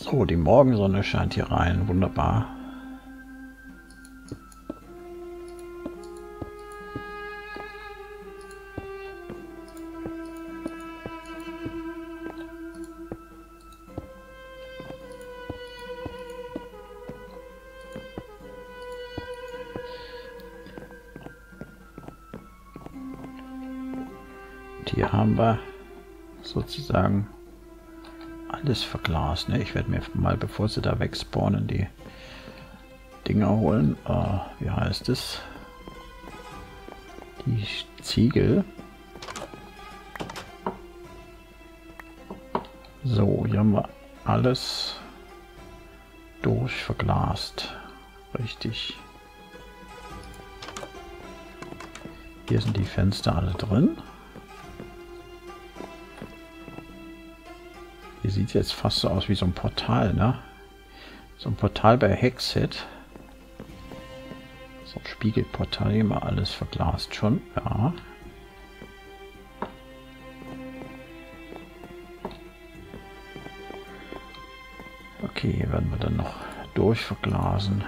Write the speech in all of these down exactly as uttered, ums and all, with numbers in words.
So, die Morgensonne scheint hier rein. Wunderbar. Hier haben wir sozusagen alles verglast. Ne? Ich werde mir mal, bevor sie da wegspawnen, die Dinger holen. Äh, wie heißt es? Die Ziegel. So, hier haben wir alles durchverglast. Richtig. Hier sind die Fenster alle drin. Hier sieht jetzt fast so aus wie so ein Portal, ne? So ein Portal bei Hexet. So ein Spiegelportal, hier mal alles verglast schon, ja. Okay, hier werden wir dann noch durchverglasen.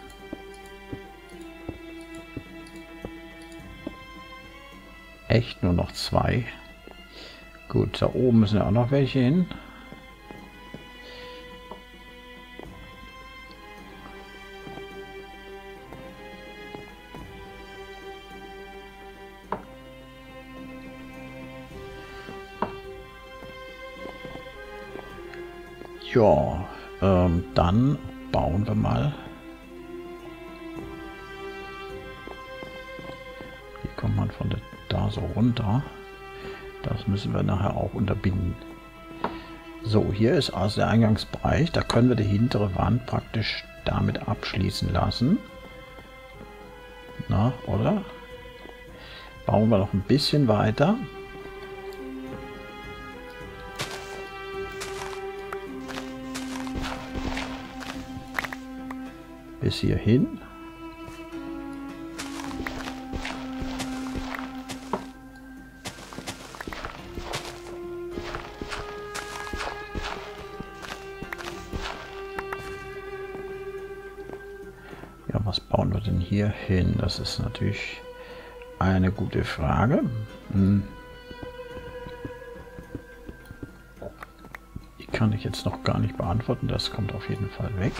Echt nur noch zwei. Gut, da oben müssen ja auch noch welche hin. Ja, ähm, dann bauen wir mal. Wie kommt man von der, da so runter? Das müssen wir nachher auch unterbinden. So, hier ist also der Eingangsbereich. Da können wir die hintere Wand praktisch damit abschließen lassen. Na, oder? Bauen wir noch ein bisschen weiter. Bis hierhin. Ja, was bauen wir denn hier hin? Das ist natürlich eine gute Frage. Hm. Die kann ich jetzt noch gar nicht beantworten. Das kommt auf jeden Fall weg.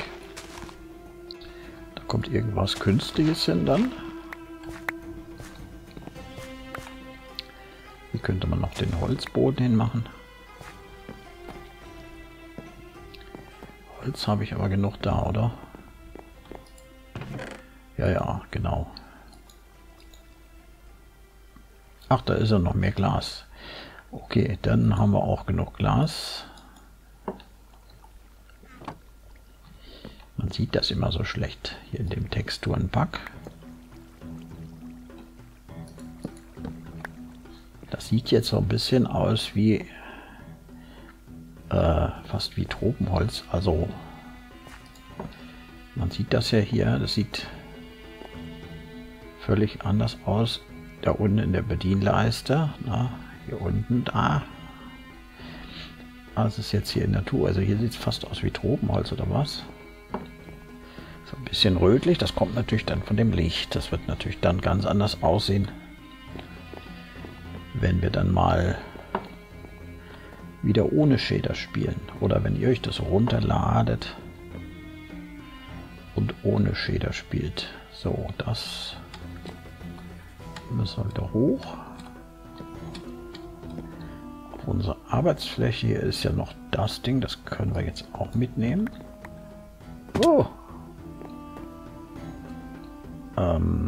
Kommt irgendwas Künstliches hin dann? Hier könnte man noch den Holzboden hinmachen. Holz habe ich aber genug da, oder? Ja, ja, genau. Ach, da ist ja noch mehr Glas. Okay, dann haben wir auch genug Glas. Man sieht das immer so schlecht hier in dem Texturenpack. Das sieht jetzt so ein bisschen aus wie äh, fast wie Tropenholz. Also man sieht das ja hier. Das sieht völlig anders aus. Da unten in der Bedienleiste. Na, hier unten da. Das ist jetzt hier in Natur. Also hier sieht es fast aus wie Tropenholz oder was? So ein bisschen rötlich, das kommt natürlich dann von dem Licht. Das wird natürlich dann ganz anders aussehen, wenn wir dann mal wieder ohne Shader spielen. Oder wenn ihr euch das runterladet und ohne Shader spielt. So, das müssen wir wieder hoch. Auf unsere Arbeitsfläche hier ist ja noch das Ding, das können wir jetzt auch mitnehmen. Oh! Ähm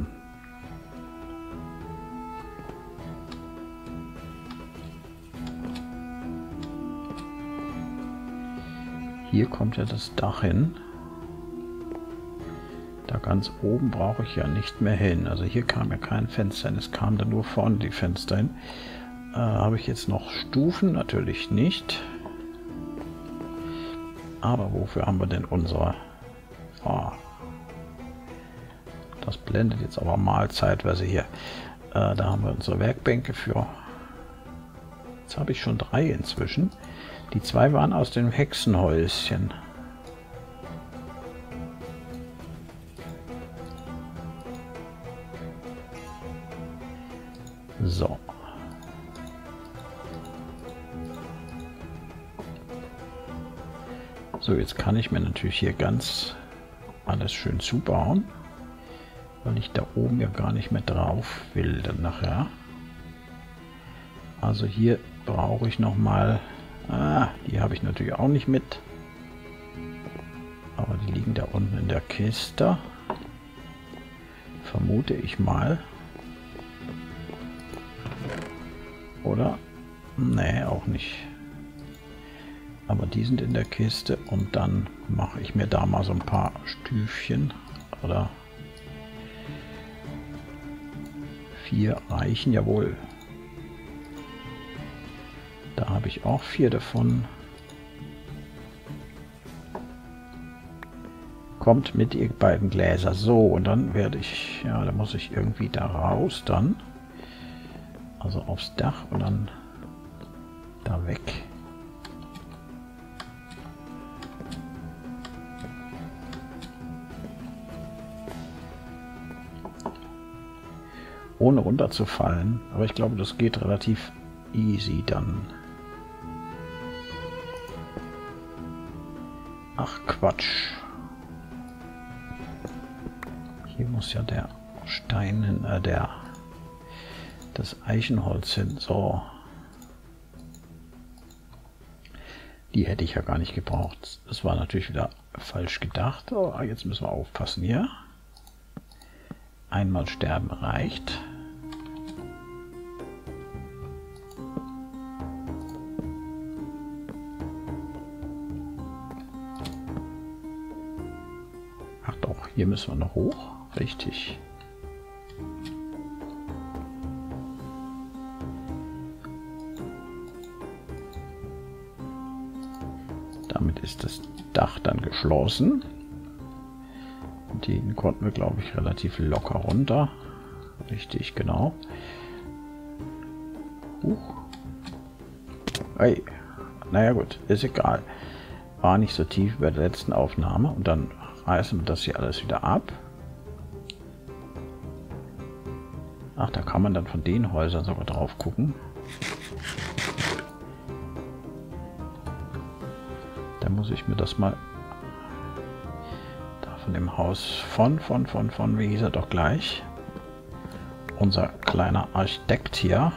Hier kommt ja das Dach hin. Da ganz oben brauche ich ja nicht mehr hin. Also hier kam ja kein Fenster hin. Es kam dann nur vorne die Fenster hin. Äh, habe ich jetzt noch Stufen? Natürlich nicht. Aber wofür haben wir denn unsere... Oh. Das blendet jetzt aber mal zeitweise hier. Äh, da haben wir unsere Werkbänke für. Jetzt habe ich schon drei inzwischen. Die zwei waren aus dem Hexenhäuschen. So. So, jetzt kann ich mir natürlich hier ganz alles schön zubauen, weil ich da oben ja gar nicht mehr drauf will dann nachher. Also hier brauche ich noch mal, ah, die habe ich natürlich auch nicht mit, aber die liegen da unten in der Kiste, vermute ich mal. Oder? Nee, auch nicht. Aber die sind in der Kiste und dann mache ich mir da mal so ein paar Stüfchen oder vier reichen, jawohl. Da habe ich auch vier davon. Kommt mit, ihr beiden Gläser. So, und dann werde ich, ja, da muss ich irgendwie da raus dann. Also aufs Dach und dann da weg. Ohne runterzufallen. Aber ich glaube, das geht relativ easy dann. Ach Quatsch. Hier muss ja der Stein hin, äh, der das Eichenholz hin. So. Die hätte ich ja gar nicht gebraucht. Das war natürlich wieder falsch gedacht. Oh, jetzt müssen wir aufpassen hier. Einmal sterben reicht. Ach doch, hier müssen wir noch hoch. Richtig. Damit ist das Dach dann geschlossen. Den konnten wir, glaube ich, relativ locker runter. Richtig, genau. Huch. Hey. Naja gut, ist egal. War nicht so tief bei der letzten Aufnahme. Und dann reißen wir das hier alles wieder ab. Ach, da kann man dann von den Häusern sogar drauf gucken. Da muss ich mir das mal... Von dem Haus von, von, von, von, wie hieß er doch gleich? Unser kleiner Architekt hier,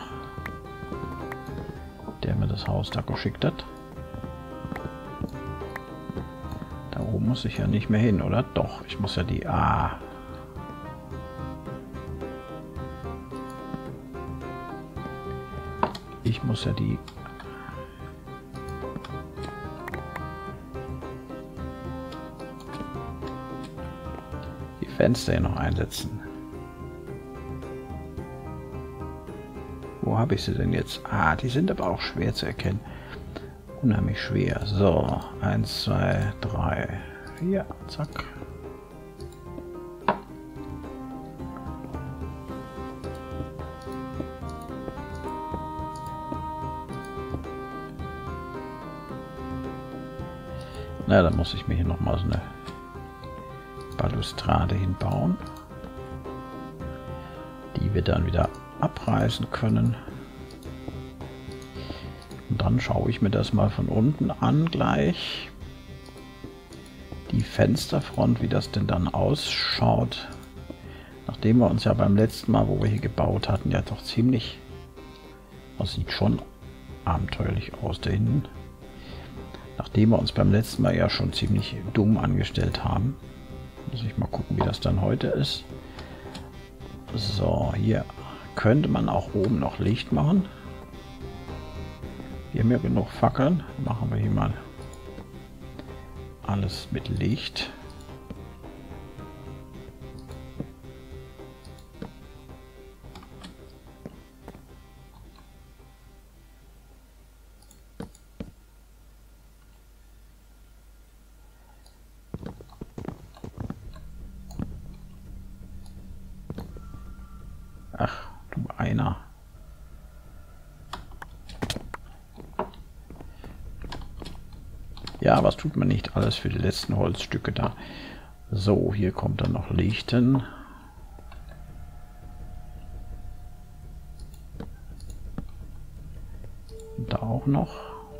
der mir das Haus da geschickt hat. Da oben muss ich ja nicht mehr hin, oder? Doch, ich muss ja die... Ah. Ich muss ja die... Fenster hier noch einsetzen. Wo habe ich sie denn jetzt? Ah, die sind aber auch schwer zu erkennen. Unheimlich schwer. So, eins, zwei, drei, vier, zack. Na, dann muss ich mir hier noch mal so eine Balustrade hinbauen, die wir dann wieder abreißen können. Und dann schaue ich mir das mal von unten an gleich. Die Fensterfront, wie das denn dann ausschaut. Nachdem wir uns ja beim letzten Mal, wo wir hier gebaut hatten, ja doch ziemlich... Das sieht schon abenteuerlich aus da hinten. Nachdem wir uns beim letzten Mal ja schon ziemlich dumm angestellt haben. Muss ich mal gucken, wie das dann heute ist. So, hier könnte man auch oben noch Licht machen. Wir haben ja genug Fackeln. Machen wir hier mal alles mit Licht. Ach, du einer. Ja, was tut man nicht alles für die letzten Holzstücke da? So, hier kommt dann noch Licht hin. kommt da auch noch.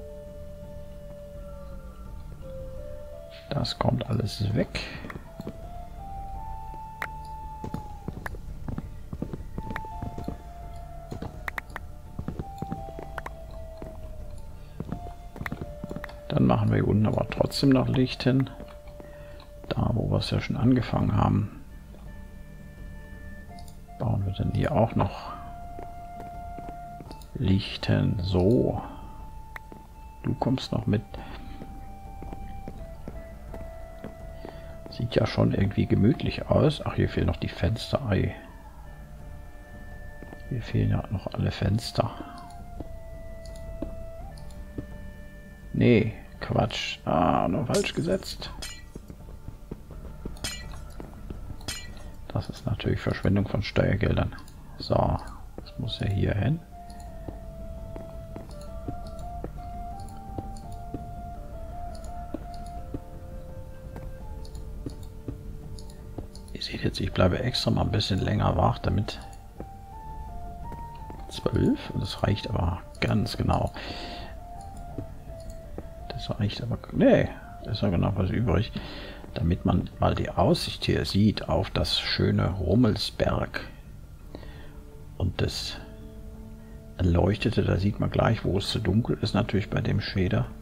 Das kommt alles weg. Dann machen wir hier unten aber trotzdem noch Licht hin. Da, wo wir es ja schon angefangen haben. Bauen wir denn hier auch noch Licht hin. So. Du kommst noch mit. Sieht ja schon irgendwie gemütlich aus. Ach, hier fehlen noch die Fenster. Ei. Hier fehlen ja noch alle Fenster. Nee, Quatsch. Ah, nur falsch gesetzt. Das ist natürlich Verschwendung von Steuergeldern. So, das muss ja hier hin. Ihr seht jetzt, ich bleibe extra mal ein bisschen länger wach, damit zwölf, und das reicht aber ganz genau. Das reicht aber, nee, da ist ja genau was übrig, damit man mal die Aussicht hier sieht auf das schöne Rummelsberg und das Erleuchtete. Da sieht man gleich, wo es zu dunkel ist, natürlich bei dem Shader.